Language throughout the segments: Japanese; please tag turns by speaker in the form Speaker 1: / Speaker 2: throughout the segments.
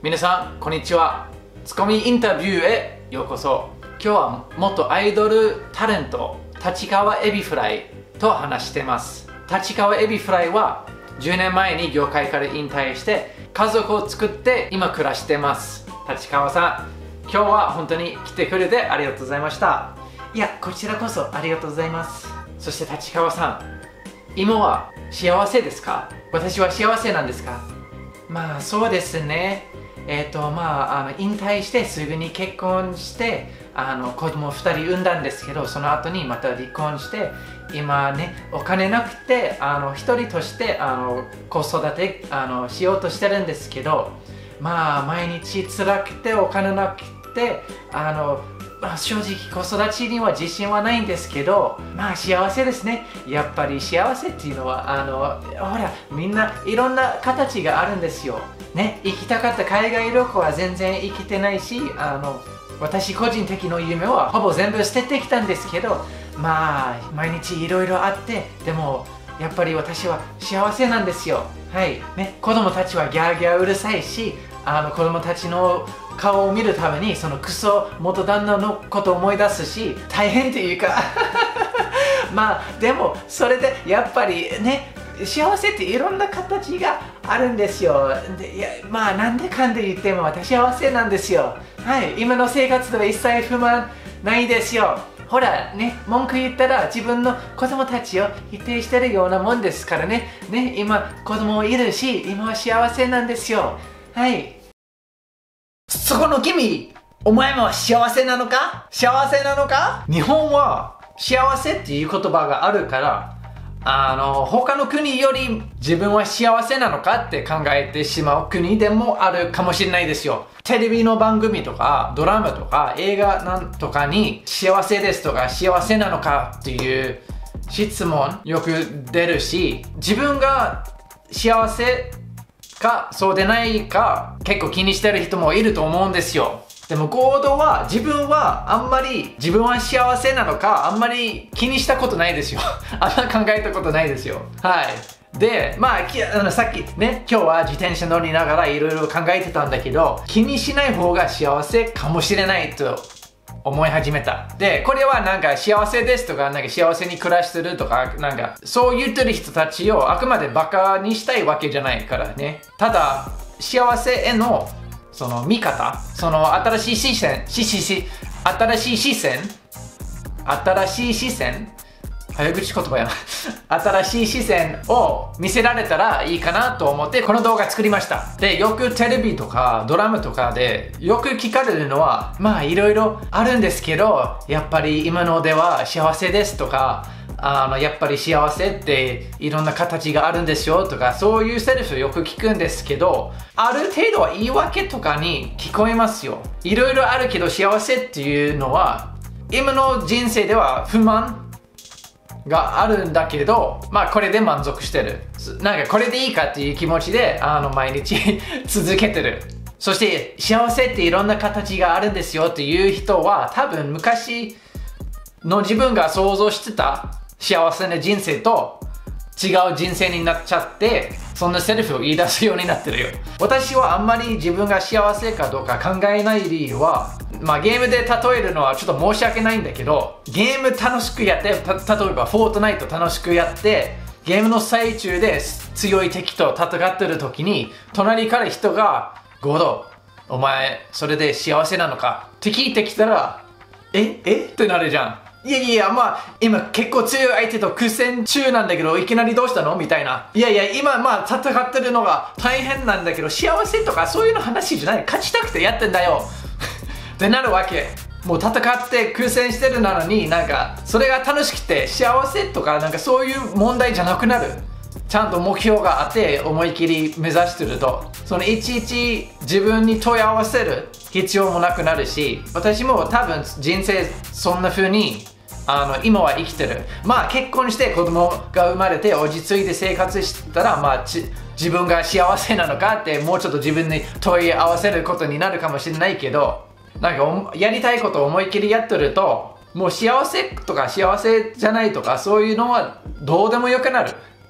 Speaker 1: 皆さんこんにちは。ツッコミインタビューへようこそ。今日は元アイドルタレント立川エビフライと話してます。立川エビフライは10年前に業界から引退して家族を作って今暮らしてます。立川さん、今日は本当に来てくれてありがとうございました。いや、こちらこそありがとうございます。そして立川さん、今は幸せですか？私は幸せなんですか？まあそうですね。引退してすぐに結婚して子供2人産んだんですけど、その後にまた離婚して今ね、お金なくて一人として子育てしようとしてるんですけど、まあ毎日辛くてお金なくて正直子育てには自信はないんですけど、まあ幸せですね。やっぱり幸せっていうのはほら、みんないろんな形があるんですよね。行きたかった海外旅行は全然行けてないし、私個人的な夢はほぼ全部捨ててきたんですけど、まあ毎日いろいろあって、でもやっぱり私は幸せなんですよ。はいね、子供たちはギャーギャーうるさいし、子供たちの顔を見るためにそのクソ元旦那のことを思い出すし、大変っていうかまあでもそれでやっぱりね、幸せっていろんな形があるんですよ。で、いや、まあなんでかんで言っても私幸せなんですよ。はい、今の生活では一切不満ないですよ。ほらね、文句言ったら自分の子供たちを否定してるようなもんですからね。ね、今子供いるし、今は幸せなんですよ。はい。そこの君、お前も幸せなのか？幸せなのか？日本は幸せっていう言葉があるから、他の国より自分は幸せなのかって考えてしまう国でもあるかもしれないですよ。テレビの番組とかドラマとか映画なんとかに幸せですとか幸せなのかっていう質問よく出るし、自分が幸せかそうでないか結構気にしてる人もいると思うんですよ。でもゴードは自分はあんまり自分は幸せなのかあんまり気にしたことないですよあんま考えたことないですよ。はい。で、まあさっきね、今日は自転車乗りながらいろいろ考えてたんだけど、気にしない方が幸せかもしれないと思い始めた。で、これはなんか幸せですとか、なんか幸せに暮らしてるとか、なんかそう言ってる人たちをあくまでバカにしたいわけじゃないからね。ただ、幸せへのその見方、その新しい視線、早口言葉やな新しい視線を見せられたらいいかなと思ってこの動画作りました。で、よくテレビとかドラマとかでよく聞かれるのは、まあいろいろあるんですけど、やっぱり今のでは幸せですとか、やっぱり幸せっていろんな形があるんですよとか、そういうセリフよく聞くんですけど、ある程度は言い訳とかに聞こえますよ。いろいろあるけど幸せっていうのは今の人生では不満があるんだけど、まあこれで満足してる。なんかこれでいいかっていう気持ちで毎日続けてる。そして幸せっていろんな形があるんですよっていう人は多分昔の自分が想像してた幸せな人生と違う人生になっちゃって、そんなセリフを言い出すようになってるよ。私はあんまり自分が幸せかどうか考えない理由は、まあゲームで例えるのはちょっと申し訳ないんだけど、ゲーム楽しくやって、例えばフォートナイト楽しくやって、ゲームの最中で強い敵と戦ってる時に、隣から人が、ゴード、お前それで幸せなのかって聞いてきたら、えってなるじゃん。いや、まあ、今結構強い相手と苦戦中なんだけど、いきなりどうしたのみたいな。いや、今まあ戦ってるのが大変なんだけど、幸せとかそういうの話じゃない。勝ちたくてやってんだよってなるわけ。もう戦って苦戦してるなのに、なんか、それが楽しくて幸せとか、なんかそういう問題じゃなくなる。ちゃんと目標があって思い切り目指してると、そのいちいち自分に問い合わせる必要もなくなるし、私も多分人生そんな風に今は生きてる。まあ結婚して子供が生まれて落ち着いて生活してたら、まあ自分が幸せなのかってもうちょっと自分に問い合わせることになるかもしれないけど、なんかやりたいことを思い切りやってると、もう幸せとか幸せじゃないとかそういうのはどうでもよくなる。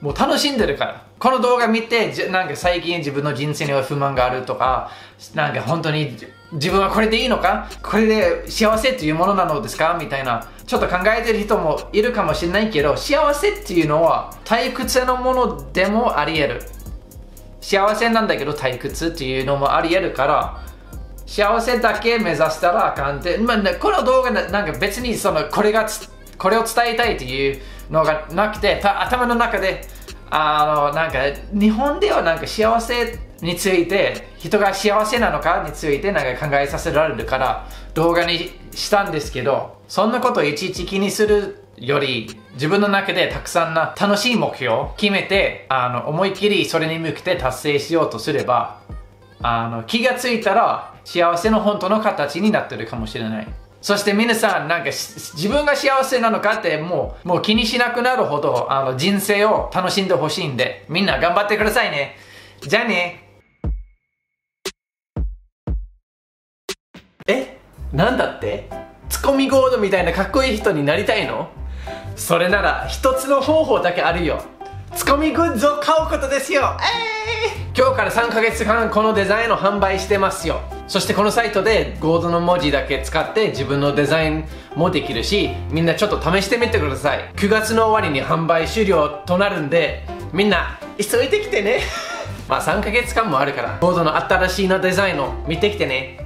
Speaker 1: もう楽しんでるから。この動画見て、なんか最近自分の人生には不満があるとか、なんか本当に自分はこれでいいのか、これで幸せっていうものなのですかみたいな、ちょっと考えてる人もいるかもしれないけど、幸せっていうのは退屈なものでもあり得る。幸せなんだけど退屈っていうのもあり得るから、幸せだけ目指したらあかんって、この動画なんか別にこれを伝えたいっていうのがなくて、頭の中でなんか日本ではなんか幸せについて、人が幸せなのかについてなんか考えさせられるから動画にしたんですけど、そんなことをいちいち気にするより、自分の中でたくさんな楽しい目標を決めて、思いっきりそれに向けて達成しようとすれば、気がついたら幸せの本当の形になってるかもしれない。そして皆さん、なんか自分が幸せなのかってもう気にしなくなるほど人生を楽しんでほしいんで、みんな頑張ってくださいね。じゃあね。なんだって？ツッコミゴードみたいなかっこいい人になりたいの？それなら一つの方法だけあるよ。ツッコミグッズを買うことですよ。今日から3ヶ月間このデザインを販売してますよ。そしてこのサイトでゴードの文字だけ使って自分のデザインもできるし、みんなちょっと試してみてください。9月の終わりに販売終了となるんで、みんな急いできてね。3ヶ月間もあるからゴードの新しいデザインを見てきてね。